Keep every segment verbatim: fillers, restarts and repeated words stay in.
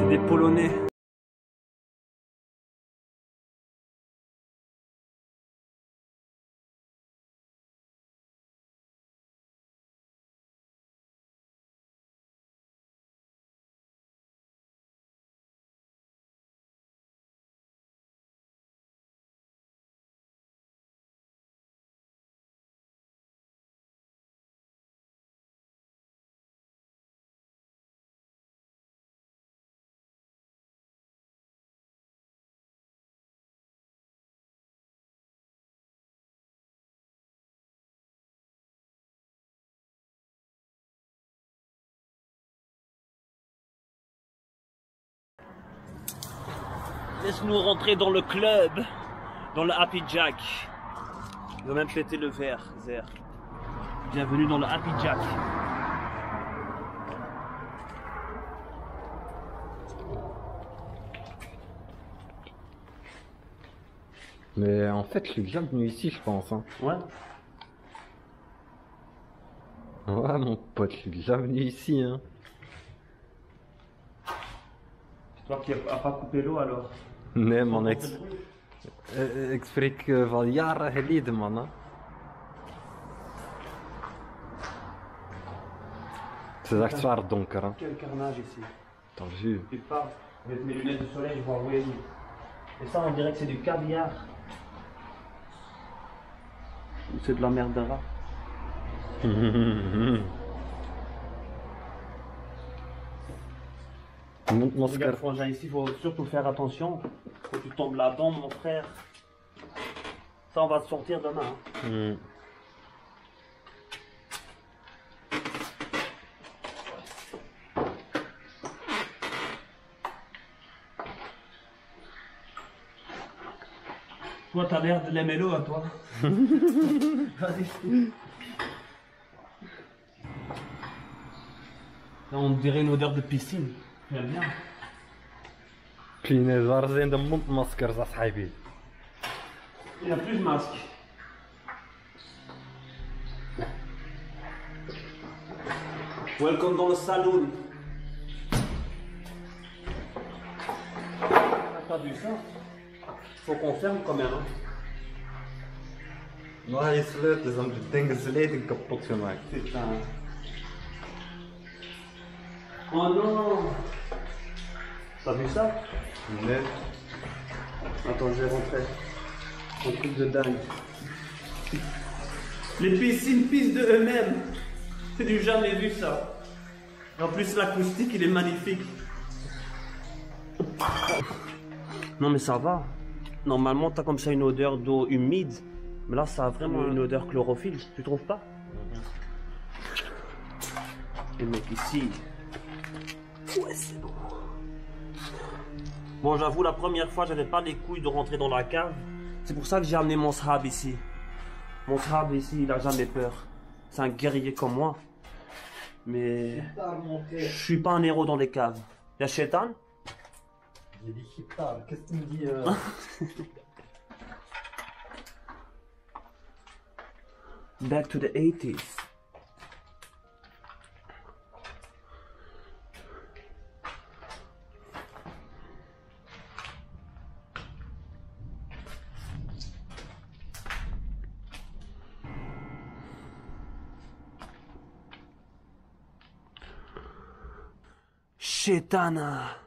C'est des Polonais. Laisse-nous rentrer dans le club, dans le Happy Jack. Il va même péter le verre, Zer. Bienvenue dans le Happy Jack. Mais en fait, je suis déjà venu ici, je pense. Hein. Ouais. Ouais, mon pote, je suis déjà venu ici. Hein. C'est toi qui n'as pas coupé l'eau alors. Nee, man, ik, eh, ik spreek eh, van jaren geleden, man. Hè. Het is echt zwaar donker, hè. Quel carnage ici. T'as vu? Tu parles avec mes lunettes de soleil, je vois oui. Et ça, on dirait que c'est du caviar. Ou c'est de la merde de rat. Mondmasker. Regarde, frangin, ici, il faut surtout faire attention. Faut que tu tombes là-dedans, mon frère. Ça, on va te sortir demain. Hein. Hmm. Toi, t'as l'air de l'M L O à toi. Vas-y. Là, on dirait une odeur de piscine. J'aime bien. Clean, waar zijn de mondmaskers, ashabi? Il n'y a plus de masque. Welcome dans le saloon. T'as pas vu ça? Faut qu'on ferme quand même. Hein. Nou, je sleutels zijn de dingen geleden kapot gemaakt. Putain. Oh non! T'as vu ça? Nee. Attends, je vais rentrer. Un truc de dingue. Les piscines pissent de eux-mêmes. C'est du jamais vu ça. Et en plus l'acoustique il est magnifique. Non mais ça va. Normalement t'as comme ça une odeur d'eau humide. Mais là ça a vraiment une odeur chlorophylle. Tu trouves pas? Et mec ici. Ouais c'est bon. Bon j'avoue la première fois j'avais pas les couilles de rentrer dans la cave. C'est pour ça que j'ai amené mon sahab ici. Mon sahab ici il a jamais peur. C'est un guerrier comme moi. Mais je suis pas un héros dans les caves. Y'a Shaitan? J'ai dit Chitar, qu'est-ce que tu me dis euh... Back to the eighties. Shaitana.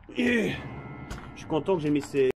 Je suis content que j'ai mis ces...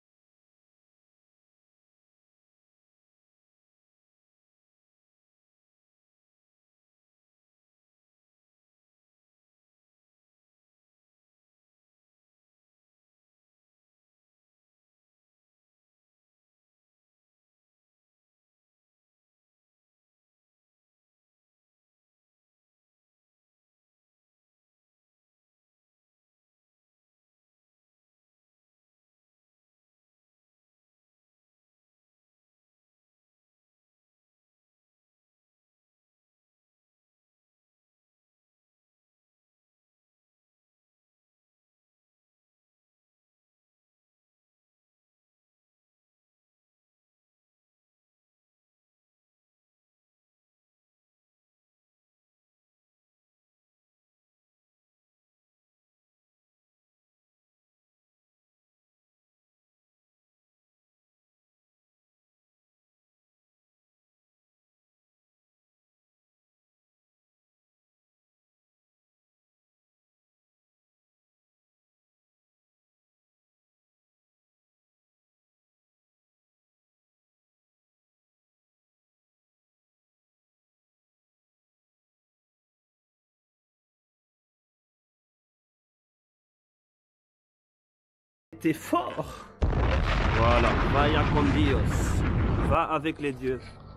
T'es fort. Voilà, vaya con Dios. Va avec les dieux.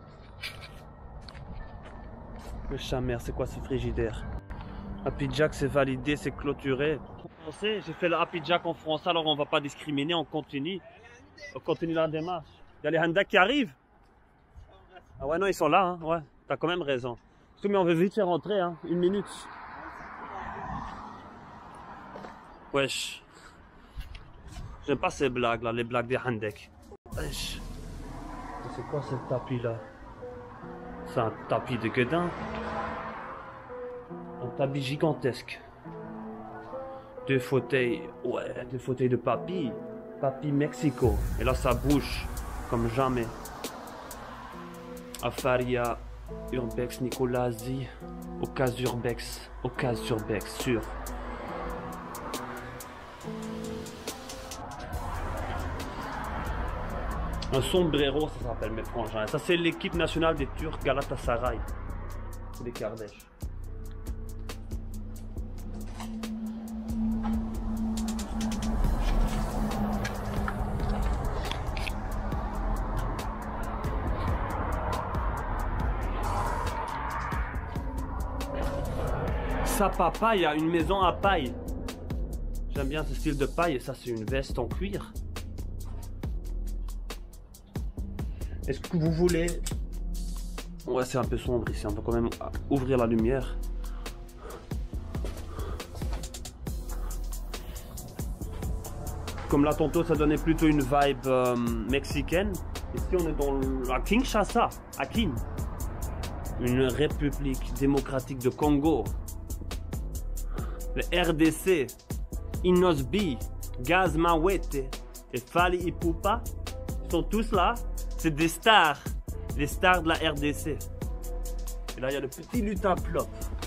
Le chat mère, c'est quoi ce frigidaire? Happy Jack, c'est validé, c'est clôturé. J'ai fait le Happy Jack en France, alors on va pas discriminer, on continue. On continue la démarche. Il y a les Honda qui arrivent. Ah ouais, non, ils sont là, hein. Ouais, t'as quand même raison. Mais on veut vite faire rentrer, hein. Une minute. Wesh. J'aime pas ces blagues là, les blagues des Handek. Wesh. C'est quoi ce tapis là? C'est un tapis de guedin. Un tapis gigantesque. Deux fauteuils, ouais, deux fauteuils de papy. Papy Mexico. Et là ça bouge comme jamais. Afaria, Urbex, Nicolasi, Ocas Urbex, Ocas Urbex, sûr. Un sombrero, ça s'appelle mes frangins. Ça, c'est l'équipe nationale des Turcs Galatasaray. C'est des Kardesh. Ça, papa, il y a une maison à paille. J'aime bien ce style de paille. Et ça, c'est une veste en cuir. Est-ce que vous voulez... Ouais, c'est un peu sombre ici, on va quand même ouvrir la lumière. Comme là tantôt, ça donnait plutôt une vibe euh, mexicaine. Ici, on est dans la Kinshasa, à Kin. Une république démocratique de Congo. Le R D C, Inosbi, Gaz Mawete et Fali Ipupa, ils sont tous là. C'est des stars, les stars de la R D C. Et là, il y a le petit lutin plop.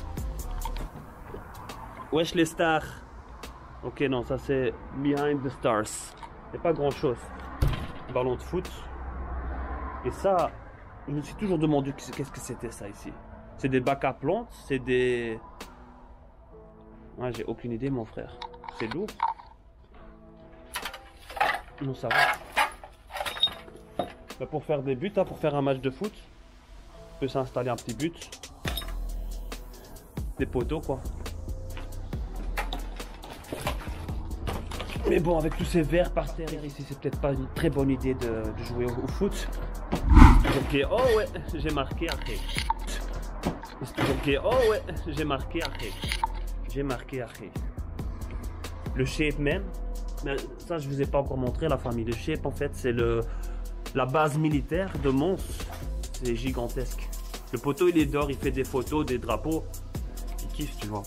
Wesh les stars. Ok, non, ça c'est Behind the Stars. Il n'y a pas grand chose. Ballon de foot. Et ça, je me suis toujours demandé qu'est-ce que c'était ça ici. C'est des bacs à plantes, c'est des... Ouais, j'ai aucune idée, mon frère. C'est lourd. Non, ça va. Bah pour faire des buts, hein, pour faire un match de foot, on peut s'installer un petit but. Des poteaux, quoi. Mais bon, avec tous ces verres par terre ici, c'est peut-être pas une très bonne idée de, de jouer au, au foot. Ok, oh ouais, j'ai marqué après. Ok, oh ouais, j'ai marqué après. J'ai marqué après. Le shape même, mais ça je vous ai pas encore montré la famille. Le shape en fait c'est le la base militaire de Mons. C'est gigantesque. Le poteau il est d'or, il fait des photos, des drapeaux. Il kiffe, tu vois.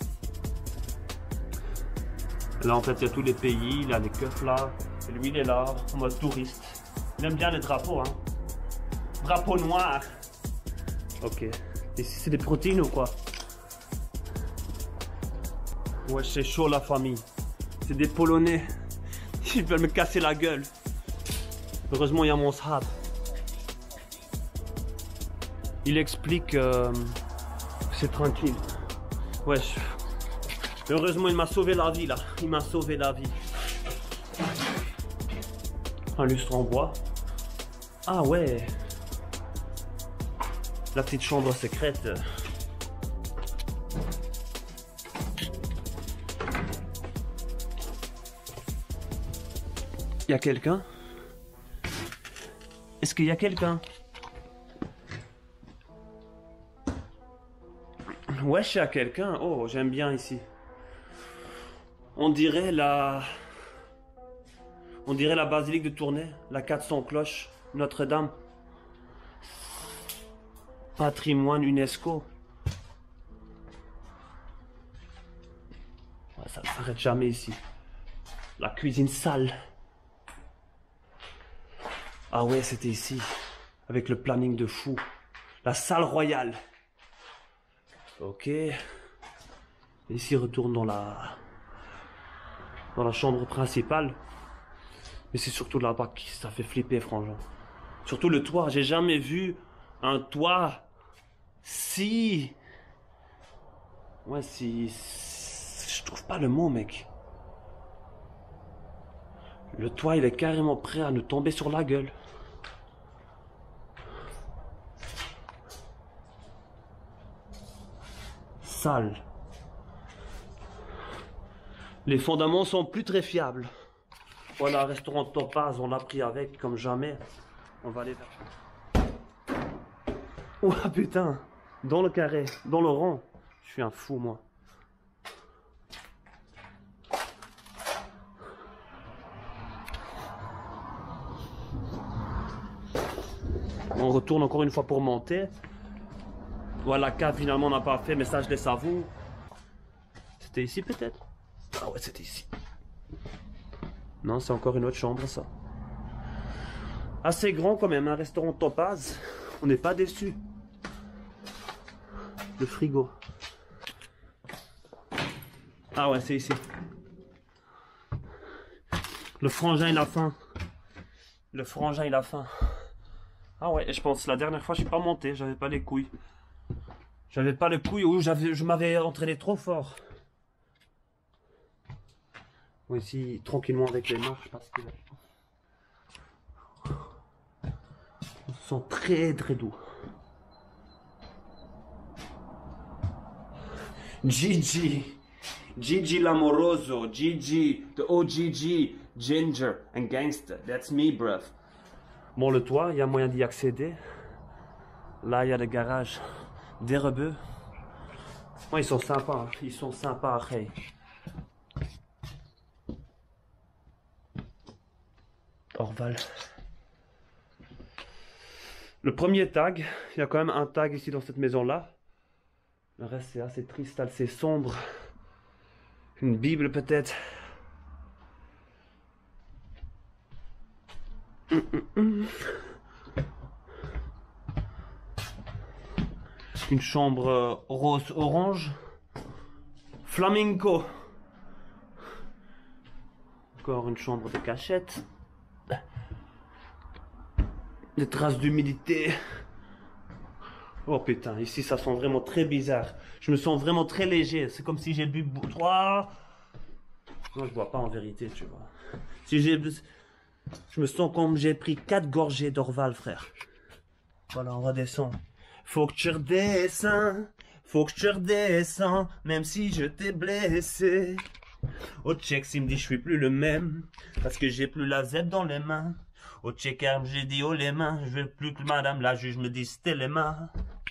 Là en fait il y a tous les pays, il a les keufs là. Et lui il est là en mode touriste. Il aime bien les drapeaux, hein. Drapeau noir. Ok. Ici c'est des protéines ou quoi? Ouais, c'est chaud la famille. C'est des Polonais. Ils veulent me casser la gueule. Heureusement, il y a mon sahab. Il explique euh, que c'est tranquille. Wesh. Heureusement, il m'a sauvé la vie là. Il m'a sauvé la vie. Un lustre en bois. Ah ouais. La petite chambre secrète. Il y a quelqu'un? Est-ce qu'il y a quelqu'un? Wesh, il y a quelqu'un. Oh, j'aime bien ici. On dirait la... On dirait la basilique de Tournai, la quatre cents cloches, Notre-Dame. Patrimoine UNESCO. Ouais, ça ne s'arrête jamais ici. La cuisine sale. Ah ouais, c'était ici. Avec le planning de fou. La salle royale. Ok. Et ici, retourne dans la... Dans la chambre principale. Mais c'est surtout là-bas que ça fait flipper, franchement. Surtout le toit. J'ai jamais vu un toit si... Ouais, si... Je trouve pas le mot, mec. Le toit, il est carrément prêt à nous tomber sur la gueule. Sale. Les fondaments sont plus très fiables. Voilà, restaurant Topaz, on l'a pris avec comme jamais. On va aller vers... Ouah putain, dans le carré, dans le rond. Je suis un fou moi. On retourne encore une fois pour monter. Voilà, la cave finalement on n'a pas fait, mais ça je les savoure. C'était ici peut-être? Ah ouais, c'était ici. Non, c'est encore une autre chambre ça. Assez grand quand même, un restaurant Topaz. On n'est pas déçu. Le frigo. Ah ouais, c'est ici. Le frangin il a faim. Le frangin il a faim. Ah ouais, et je pense la dernière fois je suis pas monté, j'avais pas les couilles. J'avais pas les couilles ou j'avais, je m'avais entraîné trop fort. Bon, ici, tranquillement avec les marches parce que... On se sent très très doux. Gigi. Gigi l'amoroso. Gigi, the O G G, ginger and gangster. That's me, bruv. Bon, le toit, il y a moyen d'y accéder. Là, il y a le garage des rebeux. Ouais, ils sont sympas. Ils sont sympas, hey. Orval. Le premier tag, il y a quand même un tag ici dans cette maison-là. Le reste, c'est assez triste, assez sombre. Une Bible, peut-être. Hum, hum, hum. Une chambre rose-orange. Flamenco. Encore une chambre de cachette. Des traces d'humidité. Oh putain, ici ça sent vraiment très bizarre. Je me sens vraiment très léger. C'est comme si j'ai bu trois. Non, je bois pas en vérité, tu vois. Si j'ai, je me sens comme j'ai pris quatre gorgées d'Orval, frère. Voilà, on va descendre. Faut que tu redescends, faut que tu redescends, même si je t'ai blessé. Au check, il me dit je suis plus le même, parce que j'ai plus la Z dans les mains. Au check, j'ai dit oh les mains, je veux plus que madame la juge me dise c'était les mains.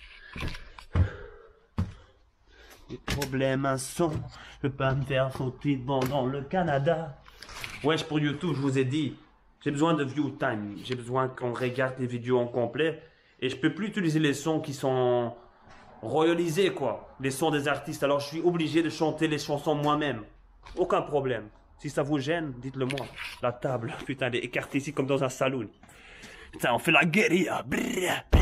Des problèmes à son, je peux pas me faire foutre bon dans le Canada. Wesh, pour YouTube, je vous ai dit, j'ai besoin de view time, j'ai besoin qu'on regarde les vidéos en complet. Et je peux plus utiliser les sons qui sont royalisés, quoi. Les sons des artistes. Alors je suis obligé de chanter les chansons moi-même. Aucun problème. Si ça vous gêne, dites-le moi. La table, putain, elle est écartée ici comme dans un saloon. Putain, on fait la guérilla.